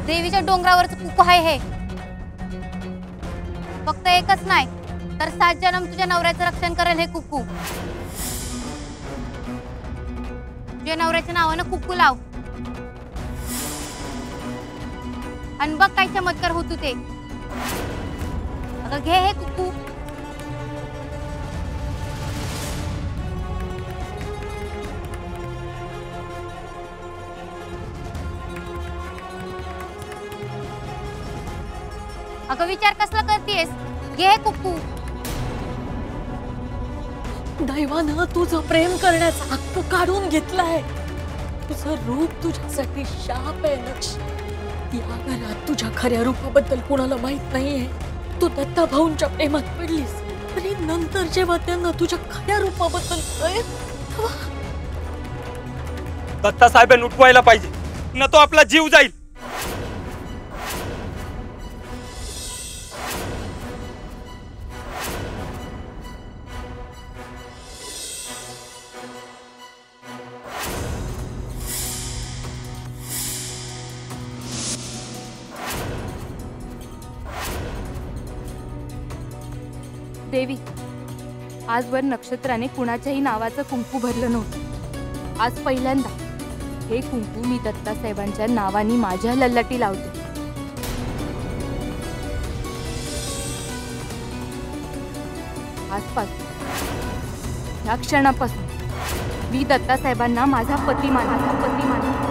देवीच्या डोंगरावरचं कुकू आहे हे. फक्त एकच नाही तर 7 जन्म तुझ्या नवऱ्याचं रक्षण करेल हे कुकू. तुझ्या नवऱ्याच्या नावानं कुकू लाव आणि बघ काय चमत्कार होतो ते. अगं घे हे कुकू. अगं विचार कसला करतेस? घे कुकू. दैवानं तुझं प्रेम करण्याचा हक्क काढून घेतलाय. तुझं रूप तुझ्यासाठी शाप आहे लक्ष. या घरात तुझ्या खऱ्या रूपाबद्दल कोणाला माहित नाहीये. तू दत्ता भाऊंच्या प्रेमात पडलीस आणि नंतर जेव्हा त्यांना तुझ्या खऱ्या रूपाबद्दल कळेल दत्ता साहेबांनी उठवायला पाहिजे, न तो आपला जीव जाईल. देवी, आजवर नक्षत्राने कुणाच्याही नावाचं कुंकू भरलं नव्हतं. आज पहिल्यांदा हे कुंकू मी दत्ता साहेबांच्या नावाने माझ्या ललाटी लावते. आजपासून या क्षणापासून मी दत्ता साहेबांना माझा पती मानते.